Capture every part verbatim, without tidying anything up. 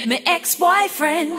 my ex-boyfriend.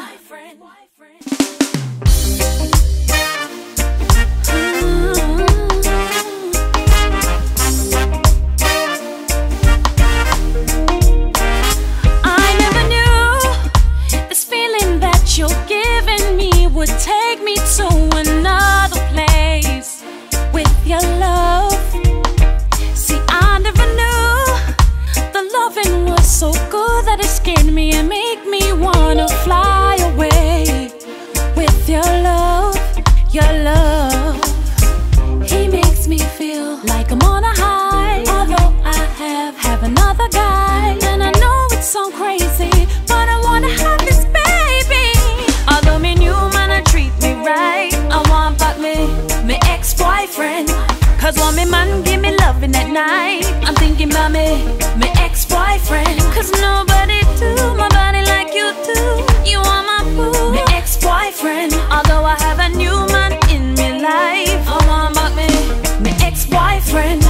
Would take me to another place with your love. See, I never knew the loving was so good that it scared me and made me wanna fly away. With your love, your love, he makes me feel like I'm on a high. Although I have have another guy, and I know it sounds crazy, but I wanna have this baby. Although me new man a treat me right, I want back me, me ex-boyfriend. Cause when me man give me loving at night, I'm thinking about me, me ex-boyfriend. Cause nobody do my body like you do. You are my boo, me ex-boyfriend. Although I have a new man in me life, I want back me, me ex-boyfriend.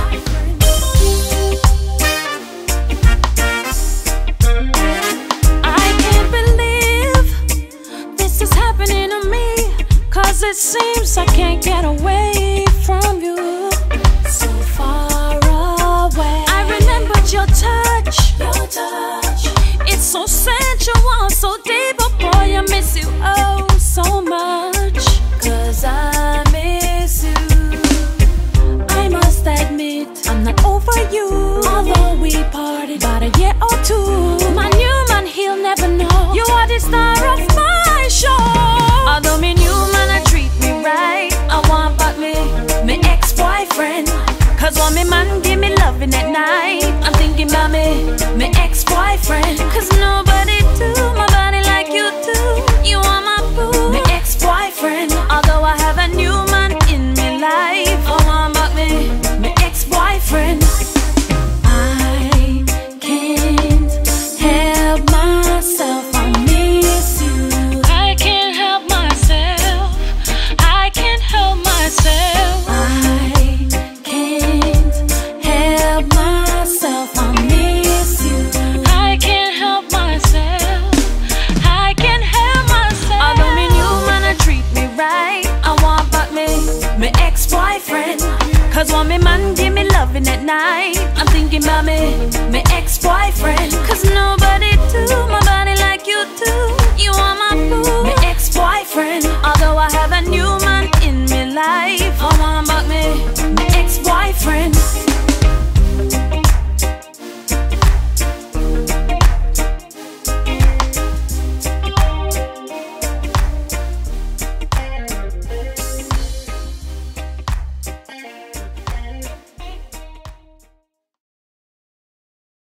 Cause it seems I can't get away from you. So far away. I remembered your touch, your touch. It's so sensual, so deep, but boy, I miss you oh so much. Cause I miss you. I must admit, I'm not over you. Although we parted about a year or two. My new man, he'll never know you are the star of my show. Although me new man a treat me right, I want back me, me ex-boyfriend. Cause when me man give me loving at night, I'm thinking about me, me ex-boyfriend. Cause nobody do my body like you do. You are my boo, me ex-boyfriend. Although I have a new man in me life, I want back me, me ex-boyfriend. I can't help myself, I miss you. I can't help myself. I can't help myself. I miss you. I can't help myself. I can't help myself. Although me new man a treat me right, I want back me, me ex-boyfriend. Cause when me man give me loving at night, I'm thinking about me, me ex-boyfriend. Cause nobody do my body like you do. You are my boo, me ex-boyfriend. Although I have a new man in me life, I want back me, me ex-boyfriend.